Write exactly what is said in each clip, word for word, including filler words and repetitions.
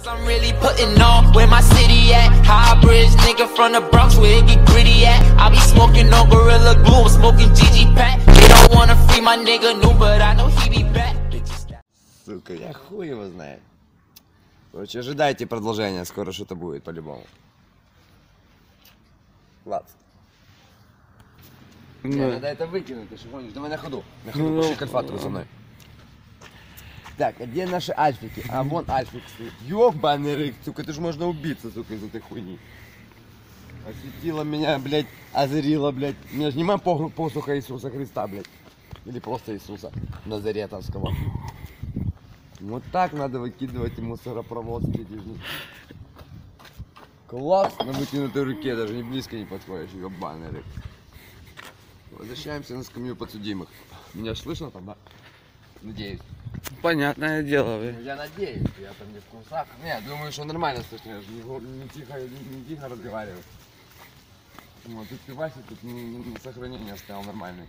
I'm really putting on where my city at. High bridge nigga from the Bronx where it get gritty at. I be smoking on Gorilla Glue, I'm smoking G G Pack. They don't wanna free my nigga new, but I know he be back. Сука, я хуй его знает. Короче, ожидайте продолжения, скоро что-то будет по-любому. Ладно. Ну. Не, надо это выкинуть, ты что гонишь? Давай на ходу. На ходу, Ну, пошли к Альфатору со мной. Так, а где наши альфики? А вон альфик стоит. Ёбаный рык, сука, ты ж можно убиться, сука, из этой хуйни. Осветила меня, блядь, озарила, блядь. Меня ж нема посуха Иисуса Христа, блядь. Или просто Иисуса Назаретовского. Вот так надо выкидывать и мусоропровод притяжный. Класс на вытянутой руке, даже не близко не подходишь, ёбаный рык. Возвращаемся на скамью подсудимых. Меня ж слышно там, да? Надеюсь. Понятное дело, Ну, блин. я надеюсь, я там не в курсах. Не, думаю, что нормально слышно, я же не, го- не тихо, не, не тихо разговариваю. Вот, тут ты Вася, тут не, не, не сохранение оставил нормальный.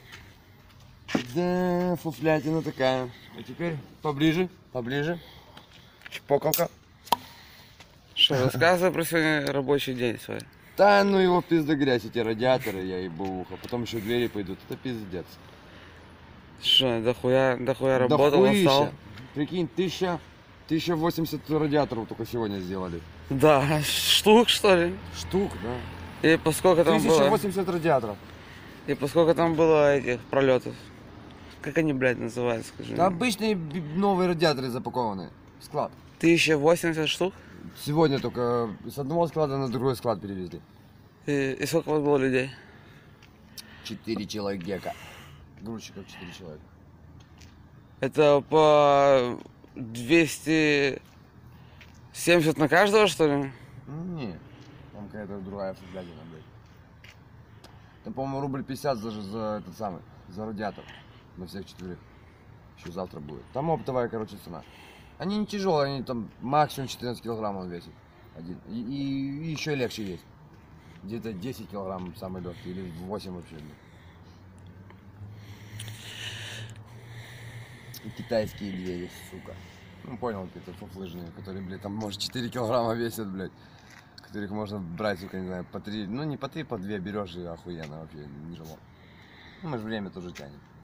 Да, фуфлятина такая. А теперь поближе, поближе. Чпокалка. Что, рассказывай про сегодня рабочий день свой. Да, ну его пизда грязь, эти радиаторы, я ебу в ухо. Потом еще двери пойдут, это пиздец. Что, дохуя, дохуя работал, Дохуища. устал? Прикинь, тысяча, тысяча восемьдесят радиаторов только сегодня сделали. Да, штук что ли? Штук, да. И поскольку там тысяча было, восемьдесят радиаторов. и поскольку там было этих пролетов. Как они, блядь, называются, скажи Да мне? обычные б- новые радиаторы запакованные. Склад. тысяча восемьдесят штук? Сегодня только с одного склада на другой склад перевезли. И, и сколько у вас было людей? Четыре человека. Грузчиков четыре человека. Это по двести семьдесят на каждого, что ли? Ну, не, там какая-то другая фуглядина, блядь. Там, по-моему, рубль пятьдесят даже за этот самый, за радиатор. На всех четверых. Еще завтра будет. Там оптовая, короче, цена. Они не тяжелые, они там максимум четырнадцать килограмм он весит. Один. И, и, и еще легче есть. Где-то десять килограмм самый легкий, или восемь вообще. И китайские двери, сука. Ну понял, какие-то фуфлыжные, которые, блядь, там может четыре килограмма весят, блядь. Которых можно брать, сука, не знаю, по три, ну не по три, по две берешь и охуенно вообще, не тяжело. Ну мы же время тоже тянем.